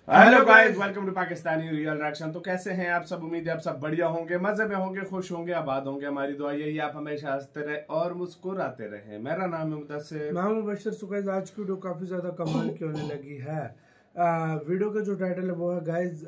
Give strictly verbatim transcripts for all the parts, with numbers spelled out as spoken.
Hello guys, welcome to Pakistani real reaction. तो कैसे हैं आप सब? उम्मीद है आप सब बढ़िया होंगे, मजे में होंगे, खुश होंगे, आबाद होंगे। हमारी दुआ यही आप हमेशा हंसते रहे और मुस्कुराते रहे। मेरा नाम है मुदस्सिर, मैं हूं बशर। सो गाइस, आज की वीडियो काफी ज्यादा कमाल की होने लगी है। आ, वीडियो का जो टाइटल है वो है गाइस,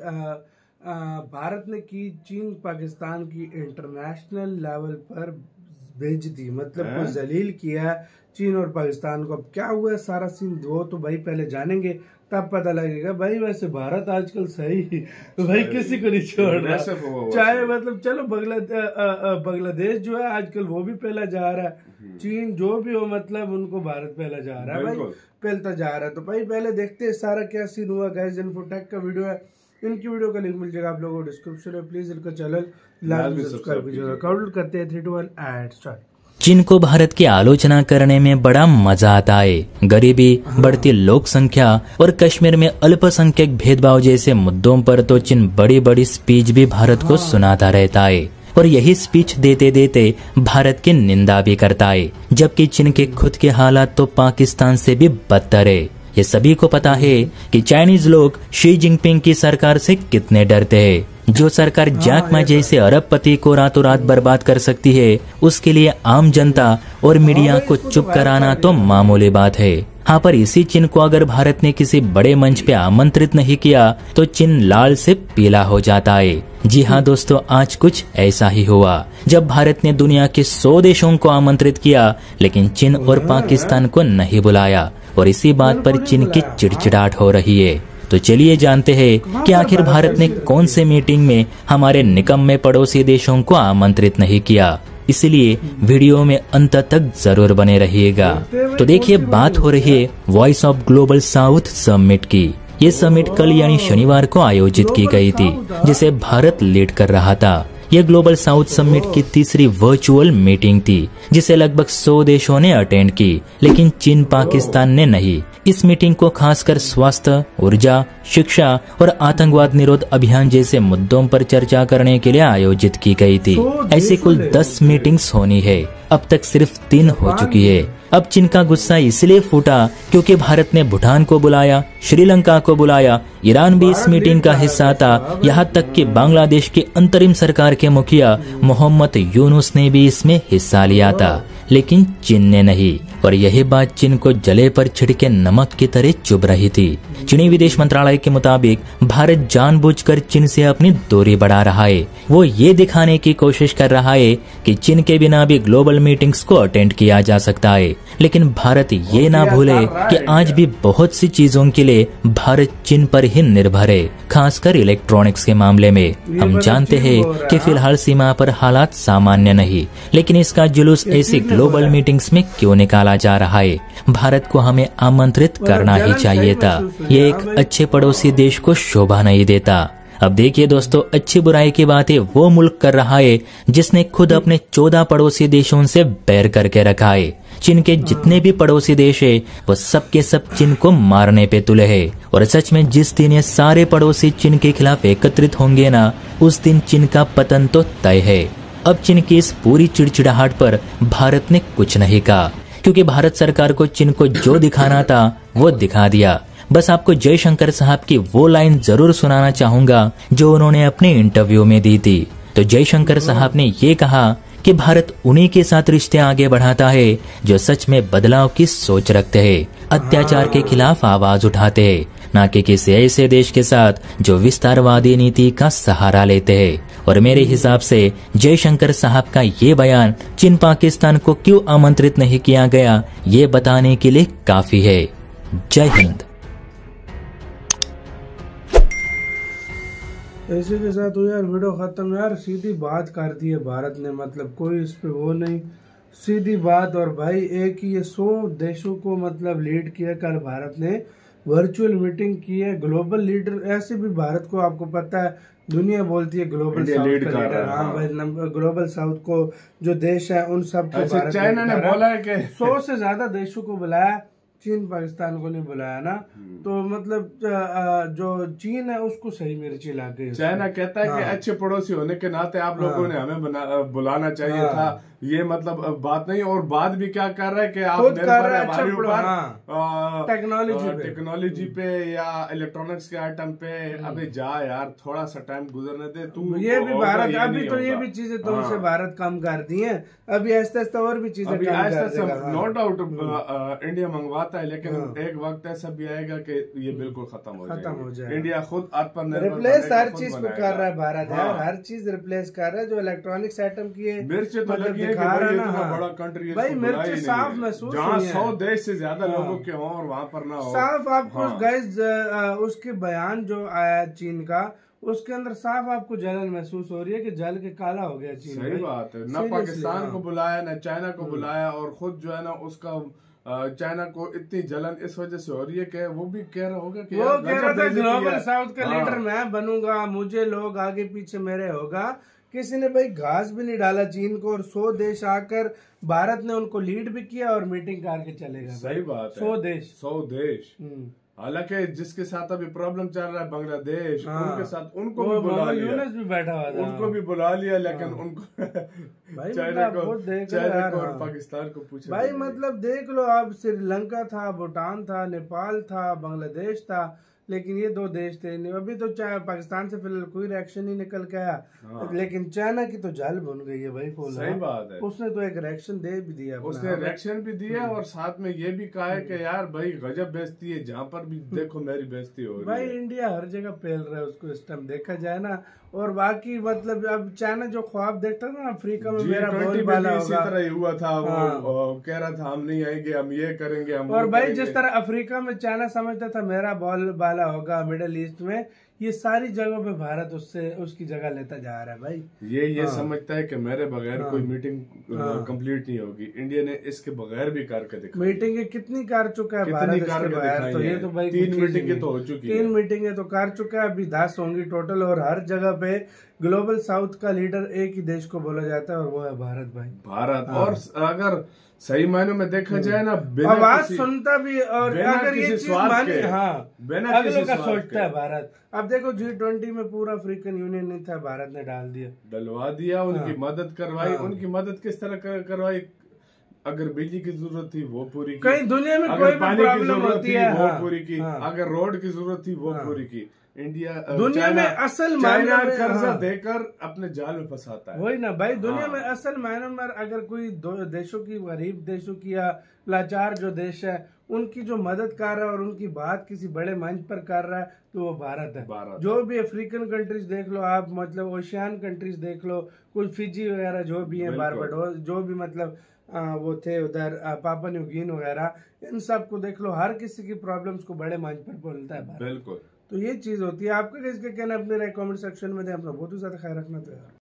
भारत ने की चीन पाकिस्तान की इंटरनेशनल लेवल पर भेज दी, मतलब कोई जलील किया चीन और पाकिस्तान को। अब क्या हुआ सारा सीन वो तो भाई पहले जानेंगे, तब पता लगेगा। भाई वैसे भारत आजकल सही भाई किसी को नहीं छोड़ रहा, चाहे मतलब चलो बांग्लादेश बांग्लादेश जो है आजकल वो भी पहला जा रहा है, चीन जो भी हो मतलब उनको भारत पहला जा रहा है, भाई पहलता जा रहा है। तो भाई पहले देखते हैं सारा क्या सीन हुआ। गाइस, इन्फोटेक का वीडियो है, इनकी वीडियो का लिंक मिल जाएगा आप लोगों को डिस्क्रिप्शन में। प्लीज इनका चैनल लाइक सब्सक्राइब कीजिएगा। काउंट करते हैं three two one and start. चीन को भारत की आलोचना करने में बड़ा मजा आता है। गरीबी, बढ़ती लोक संख्या और कश्मीर में अल्पसंख्यक भेदभाव जैसे मुद्दों पर तो चीन बड़ी बड़ी स्पीच भी भारत को सुनाता रहता है और यही स्पीच देते देते भारत की निंदा भी करता है, जबकि चीन के खुद के हालात तो पाकिस्तान से भी बदतर है। ये सभी को पता है कि चाइनीज लोग शी जिनपिंग की सरकार से कितने डरते हैं। जो सरकार जैक मा जैसे अरबपति को रातों रात बर्बाद कर सकती है, उसके लिए आम जनता और मीडिया को चुप कराना तो मामूली बात है। हाँ, पर इसी चीन को अगर भारत ने किसी बड़े मंच पे आमंत्रित नहीं किया तो चीन लाल से पीला हो जाता है। जी हाँ दोस्तों, आज कुछ ऐसा ही हुआ जब भारत ने दुनिया के सौ देशों को आमंत्रित किया, लेकिन चीन और पाकिस्तान को नहीं बुलाया और इसी बात पर चीन की चिड़चिड़ाहट हो रही है। तो चलिए जानते हैं कि आखिर भारत ने कौन से मीटिंग में हमारे निकम्मे पड़ोसी देशों को आमंत्रित नहीं किया। इसलिए वीडियो में अंत तक जरूर बने रहिएगा। तो देखिए, बात हो रही है voice of global south summit की। ये समिट कल यानी शनिवार को आयोजित की गई थी, जिसे भारत लीड कर रहा था। यह ग्लोबल साउथ समिट की तीसरी वर्चुअल मीटिंग थी, जिसे लगभग सौ देशों ने अटेंड की, लेकिन चीन पाकिस्तान ने नहीं। इस मीटिंग को खासकर स्वास्थ्य, ऊर्जा, शिक्षा और आतंकवाद निरोध अभियान जैसे मुद्दों पर चर्चा करने के लिए आयोजित की गई थी। ऐसी कुल दस मीटिंग्स होनी है, अब तक सिर्फ तीन हो चुकी है। अब चीन का गुस्सा इसलिए फूटा क्योंकि भारत ने भूटान को बुलाया, श्रीलंका को बुलाया, ईरान भी इस मीटिंग का हिस्सा था। यहाँ तक कि बांग्लादेश की अंतरिम सरकार के मुखिया मोहम्मद यूनुस ने भी इसमें हिस्सा लिया था, लेकिन चीन ने नहीं। और यही बात चीन को जले पर छिड़के नमक की तरह चुभ रही थी। चीनी विदेश मंत्रालय के मुताबिक भारत जानबूझकर चीन से अपनी दूरी बढ़ा रहा है। वो ये दिखाने की कोशिश कर रहा है कि चीन के बिना भी ग्लोबल मीटिंग्स को अटेंड किया जा सकता है, लेकिन भारत ये ना भूले कि आज भी बहुत सी चीजों के लिए भारत चीन पर ही निर्भर है, खासकर इलेक्ट्रॉनिक्स के मामले में। हम जानते हैं कि फिलहाल सीमा पर हालात सामान्य नहीं, लेकिन इसका जुलूस ऐसी ग्लोबल मीटिंग्स में क्यों निकाला जा रहा है? भारत को हमें आमंत्रित करना ही चाहिए था। ये एक अच्छे पड़ोसी देश को शोभा नहीं देता। अब देखिए दोस्तों, अच्छी बुराई की बातें वो मुल्क कर रहा है जिसने खुद अपने चौदह पड़ोसी देशों से बैर करके रखा है। चीन के जितने भी पड़ोसी देश है वो सब के सब चीन को मारने पे तुले है। और सच में जिस दिन ये सारे पड़ोसी चीन के खिलाफ एकत्रित होंगे ना, उस दिन चीन का पतन तो तय है। अब चीन की इस पूरी चिड़चिड़ाहट पर भारत ने कुछ नहीं कहा, क्योंकि भारत सरकार को चीन को जो दिखाना था वो दिखा दिया। बस आपको जयशंकर साहब की वो लाइन जरूर सुनाना चाहूंगा जो उन्होंने अपने इंटरव्यू में दी थी। तो जयशंकर साहब ने ये कहा कि भारत उन्हीं के साथ रिश्ते आगे बढ़ाता है जो सच में बदलाव की सोच रखते हैं, अत्याचार के खिलाफ आवाज उठाते हैं, न कि किसी ऐसे देश के साथ जो विस्तारवादी नीति का सहारा लेते हैं। और मेरे हिसाब से जयशंकर साहब का ये बयान चीन पाकिस्तान को क्यों आमंत्रित नहीं किया गया, ये बताने के लिए काफी है। जय हिंद। ऐसे के साथ हो यार वीडियो खत्म। यार सीधी बात कर दी है भारत ने, मतलब कोई इस पे वो नहीं, सीधी बात। और भाई एक ही ये सौ देशों को मतलब लीड किया। कल भारत ने वर्चुअल मीटिंग की है। ग्लोबल लीडर ऐसे भी भारत को आपको पता है दुनिया बोलती है ग्लोबल साउथ का लीडर। हाँ भाई, ग्लोबल साउथ को जो देश है उन सब को चाइना ने बोला है कि सौ से ज्यादा देशों को बुलाया चीन पाकिस्तान को नहीं बुलाया ना, तो मतलब जो चीन है उसको सही मिर्ची ला गई। चाइना कहता है हाँ। कि अच्छे पड़ोसी होने के नाते आप लोगों हाँ। ने हमें बना, बुलाना चाहिए हाँ। था, ये मतलब बात नहीं। और बात भी क्या कर रहा है कि आप मेरे पर हमारे ऊपर टेक्नोलॉजी टेक्नोलॉजी पे या इलेक्ट्रॉनिक्स के आइटम पे अभी जा यार, थोड़ा सा टाइम गुजरने दे तू। ये भी भारत अभी तो ये भी चीजें तुमसे भारत कम कर दी है, अभी आहिस्ता आहिस्ता और भी चीजें नो डाउट इंडिया मंगवाता है, लेकिन एक वक्त ऐसा भी आएगा कि ये बिल्कुल खत्म हो खत्म हो जाएगा। इंडिया खुद आत्मनिर्भर रिप्लेस हर चीज को कर रहा है भारत यार, हर चीज रिप्लेस कर रहा है। जो इलेक्ट्रॉनिक्स आइटम की है मिर्च तो लगी है कि भाई इतना बड़ा कंट्री भाई मिर्च साफ महसूस जहाँ सौ देश से ज्यादा लोगों के हों और वहाँ पर ना हो साफ। आपको गाइस उसके बयान जो आया चीन का, उसके अंदर साफ आपको जलन महसूस हो रही है कि जल के काला हो गया चीन। सही बात है, न पाकिस्तान को बुलाया न चाइना को बुलाया, और खुद जो है ना उसका चाइना को इतनी जलन इस वजह से हो रही है कि वो भी कह रहा होगा कि वो कह रहा था ग्लोबल साउथ का लीडर मैं बनूंगा, मुझे लोग आगे पीछे मेरे होगा। किसी ने भाई घास भी नहीं डाला चीन को, और सौ देश आकर भारत ने उनको लीड भी किया और मीटिंग करके चले गए। सही बात है, सौ देश सौ देश। हालांकि जिसके साथ अभी प्रॉब्लम चल रहा है बांग्लादेश, हाँ। उनके साथ उनको भी बुला लिया, यूनुस भी बैठा हुआ था, उनको भी बुला लिया, लेकिन हाँ। उनको चाइना को, चाइना को और पाकिस्तान को पूछा भाई मतलब देख लो, अब श्रीलंका था, भूटान था, नेपाल था, बांग्लादेश था, लेकिन ये दो देश थे। अभी तो पाकिस्तान से फिलहाल कोई रिएक्शन ही निकल के आया, हाँ। लेकिन चाइना की तो जल बन गई है भाई फुल। सही बात है, उसने तो एक रिएक्शन दे भी दिया, उसने रिएक्शन भी दिया और साथ में ये भी कहा है कि यार भाई गजब बेइज्जती है, जहाँ पर भी देखो मेरी बेइज्जती हो रही है। भाई इंडिया हर जगह फैल रहा है उसको इस टाइम देखा जाए ना। और बाकी मतलब अब चाइना जो ख्वाब देखता था ना अफ्रीका में मेरा बोलबाला होगा, इसी तरह ही हुआ था। हाँ। वो कह रहा था हम नहीं आएंगे, हम ये करेंगे, हम और भाई जिस तरह अफ्रीका में चाइना समझता था मेरा बोलबाला होगा, मिडिल ईस्ट में ये सारी जगहों पे भारत उससे उसकी जगह लेता जा रहा है भाई। ये ये हाँ। समझता है कि मेरे बगैर हाँ। कोई मीटिंग हाँ। कंप्लीट नहीं होगी। इंडिया ने इसके बगैर भी करके दिखाई, मीटिंग कितनी कर चुका है भारत इसके बगैर, तो ये तो भाई तीन मीटिंगें तो हो चुकी है, तीन मीटिंगें तो कर चुका है, अभी दस होंगी टोटल। और हर जगह पे ग्लोबल साउथ का लीडर एक ही देश को बोला जाता है और वो है भारत भाई, भारत। और अगर सही मायनों में देखा जाए ना, आवाज सुनता भी, और अगर ये चीज मानी हाँ अगलों का सोचता है भारत। अब देखो जी ट्वेंटी में पूरा अफ्रीकन यूनियन नहीं था, भारत ने डाल दिया, डलवा दिया, उनकी मदद करवाई। उनकी मदद किस तरह करवाई? अगर बिजली की जरूरत थी वो पूरी की, कहीं दुनिया में कोई भी प्रॉब्लम होती है वो पूरी की, अगर रोड की जरूरत थी वो पूरी की। इंडिया दुनिया में असल चाइना कर्जा देकर अपने जाल में फंसाता है, वही ना भाई। दुनिया में असल मायने में अगर कोई दो देशों की, गरीब देशों की या लाचार जो देश है उनकी जो मदद कर रहा है और उनकी बात किसी बड़े मंच पर कर रहा है तो वो भारत है। भारत। जो भी अफ्रीकन कंट्रीज देख लो आप, मतलब ओशियान कंट्रीज देख लो, कुछ फिजी वगैरह जो भी है, बारबाडोस जो भी मतलब आ, वो थे उधर, पापा न्यू गिनी वगैरह, इन सब को देख लो, हर किसी की प्रॉब्लम्स को बड़े मंच पर बोलता है भारत। बिल्कुल। तो ये चीज होती है। आपका किसका कहना अपने कमेंट सेक्शन में दे, अपना बहुत ही ज्यादा ख्याल रखना चाहिए।